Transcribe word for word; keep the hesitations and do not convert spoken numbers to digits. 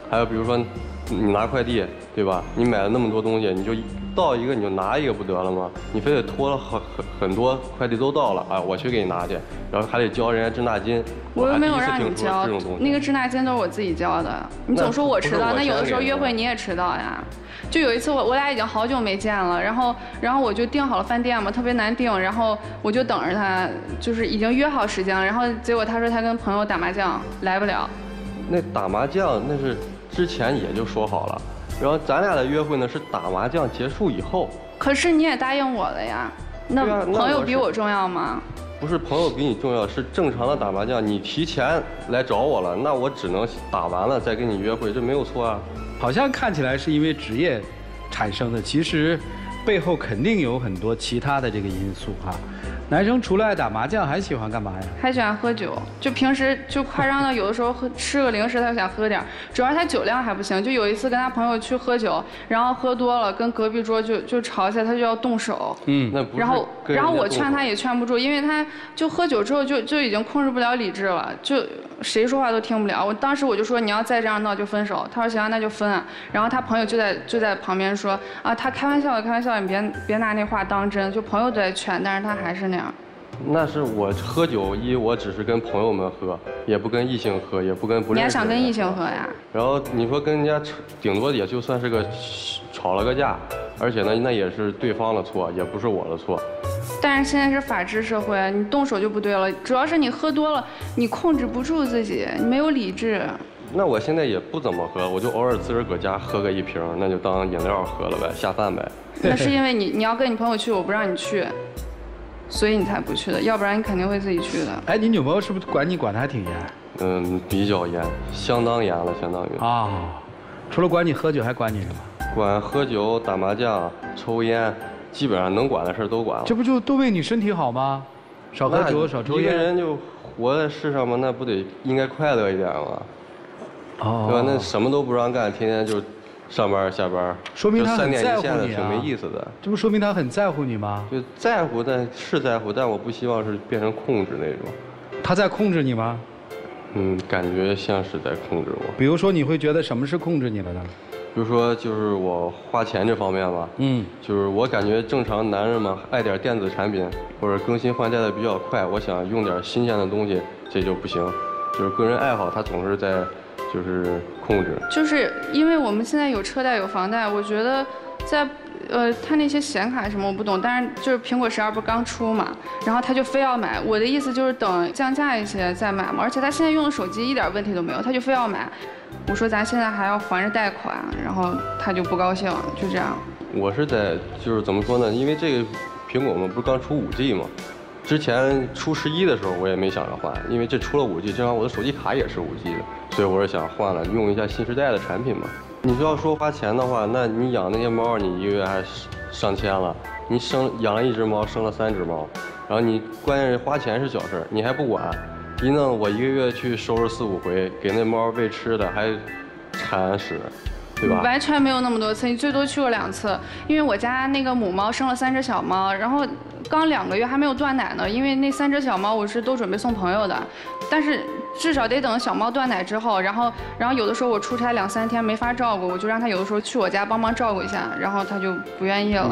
还有比如说你拿快递，对吧？你买了那么多东西，你就到一个你就拿一个不得了吗？你非得拖了很很很多快递都到了啊，我去给你拿去，然后还得交人家滞纳金。 我又没有让你交，那个滞纳金都是我自己交的。你总说我迟到，那有的时候约会你也迟到呀。就有一次我我俩已经好久没见了，然后然后我就订好了饭店嘛，特别难订，然后我就等着他，就是已经约好时间了，然后结果他说他跟朋友打麻将来不了。 那打麻将那是之前也就说好了，然后咱俩的约会呢是打麻将结束以后。 可是你也答应我了呀，那朋友比我重要吗？ 不是朋友比你重要，是正常的打麻将，你提前来找我了，那我只能打完了再跟你约会，这没有错啊。 好像看起来是因为职业产生的，其实背后肯定有很多其他的这个因素哈。男生除了爱打麻将，还喜欢干嘛呀？ 还喜欢喝酒，就平时就夸张到有的时候喝吃个零食，他就想喝点，主要是他酒量还不行。就有一次跟他朋友去喝酒，然后喝多了，跟隔壁桌就就吵起来，他就要动手。 嗯，那不是。 然后然后我劝他也劝不住，因为他就喝酒之后就就已经控制不了理智了，就谁说话都听不了。我当时我就说你要再这样闹就分手。他说行，那就分啊。然后他朋友就在就在旁边说啊，他开玩笑的开玩笑，你别别拿那话当真。就朋友都在劝，但是他还是那样。 那是我喝酒一，我只是跟朋友们喝，也不跟异性喝，也不跟不认识的人喝。 你还想跟异性喝呀？ 然后你说跟人家顶多也就算是个吵了个架，而且呢，那也是对方的错，也不是我的错。 但是现在是法治社会，你动手就不对了。主要是你喝多了，你控制不住自己，你没有理智。 那我现在也不怎么喝，我就偶尔自个儿搁家喝个一瓶，那就当饮料喝了呗，下饭呗。 那是因为你你要跟你朋友去，我不让你去。所以你才不去的，要不然你肯定会自己去的。 哎，你女朋友是不是管你管得还挺严？ 嗯，比较严，相当严了，相当于。 啊，除了管你喝酒，还管你什么？ 管喝酒、打麻将、抽烟，基本上能管的事都管了。 这不就都为你身体好吗？少喝酒，少抽烟。 一个人就活在世上嘛，那不得应该快乐一点吗？ 哦。 对吧？那什么都不让干，天天就上班下班， 说明他很在乎你啊， 挺没意思的。 这不说明他很在乎你吗？ 就在乎，但是在乎，但我不希望是变成控制那种。 他在控制你吗？ 嗯，感觉像是在控制我。 比如说，你会觉得什么是控制你了呢？ 比如说，就是我花钱这方面吧。嗯。就是我感觉正常男人嘛，爱点电子产品或者更新换代的比较快，我想用点新鲜的东西，这就不行。就是个人爱好，他总是在。就是控制， 就是因为我们现在有车贷有房贷，我觉得在呃他那些显卡什么我不懂，但是就是苹果十二不是刚出嘛，然后他就非要买，我的意思就是等降价一些再买嘛，而且他现在用的手机一点问题都没有，他就非要买，我说咱现在还要还着贷款，然后他就不高兴，就这样。 我是在就是怎么说呢？因为这个苹果嘛不是刚出五 G 嘛。之前出十一的时候，我也没想着换，因为这出了五 G， 正好我的手机卡也是五 G 的，所以我是想换了，用一下新时代的产品嘛。你要说花钱的话，那你养那些猫，你一个月还上千了，你生养了一只猫，生了三只猫，然后你关键是花钱是小事，你还不管，一弄我一个月去收拾四五回，给那猫喂吃的，还铲屎。对吧？ 完全没有那么多次，你最多去过两次。因为我家那个母猫生了三只小猫，然后刚两个月还没有断奶呢。因为那三只小猫我是都准备送朋友的，但是至少得等小猫断奶之后，然后然后有的时候我出差两三天没法照顾，我就让它有的时候去我家帮忙照顾一下，然后它就不愿意了。